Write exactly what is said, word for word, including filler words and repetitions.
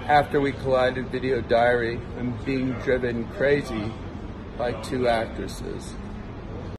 after we collided Video Diary, I'm being driven crazy by two actresses.